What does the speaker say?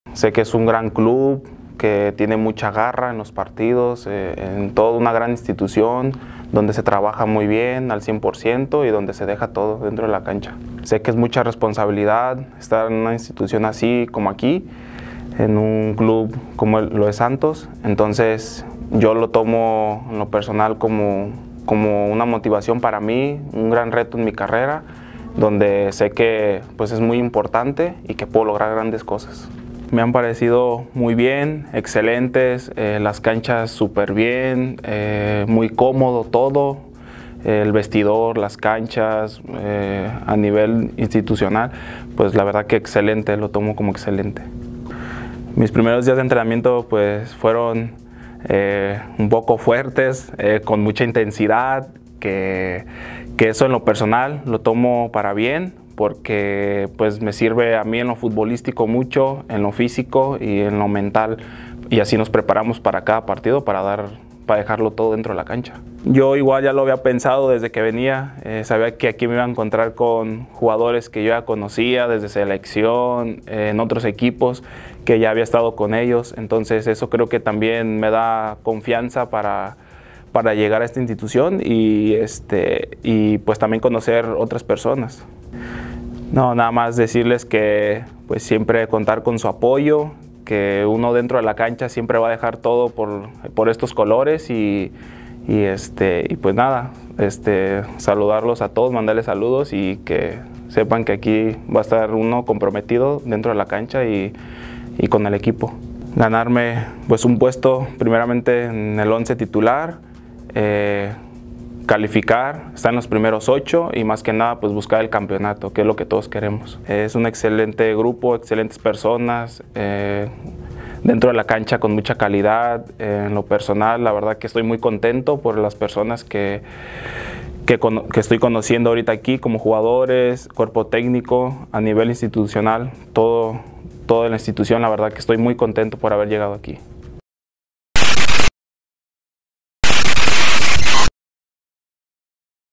Sé que es un gran club, que tiene mucha garra en los partidos, en toda una gran institución, donde se trabaja muy bien al 100% y donde se deja todo dentro de la cancha. Sé que es mucha responsabilidad estar en una institución así como aquí, en un club como lo es Santos, entonces yo lo tomo en lo personal como una motivación para mí, un gran reto en mi carrera, donde sé que pues, es muy importante y que puedo lograr grandes cosas. Me han parecido muy bien, excelentes, las canchas súper bien, muy cómodo todo, el vestidor, las canchas, a nivel institucional, pues la verdad que excelente, lo tomo como excelente. Mis primeros días de entrenamiento pues fueron un poco fuertes, con mucha intensidad, que eso en lo personal lo tomo para bien, porque pues me sirve a mí en lo futbolístico mucho, en lo físico y en lo mental, y así nos preparamos para cada partido para dejarlo todo dentro de la cancha. Yo igual ya lo había pensado desde que venía, sabía que aquí me iba a encontrar con jugadores que yo ya conocía desde selección, en otros equipos, que ya había estado con ellos, entonces eso creo que también me da confianza para llegar a esta institución y pues también conocer otras personas. No, nada más decirles que pues siempre contar con su apoyo, que uno dentro de la cancha siempre va a dejar todo por estos colores y pues nada, saludarlos a todos, mandarles saludos y que sepan que aquí va a estar uno comprometido dentro de la cancha y con el equipo. Ganarme pues un puesto primeramente en el 11 titular, calificar, estar en los primeros 8 y más que nada pues buscar el campeonato, que es lo que todos queremos. Es un excelente grupo, excelentes personas, dentro de la cancha con mucha calidad. En lo personal, la verdad que estoy muy contento por las personas que estoy conociendo ahorita aquí como jugadores, cuerpo técnico, a nivel institucional, todo en la institución, la verdad que estoy muy contento por haber llegado aquí.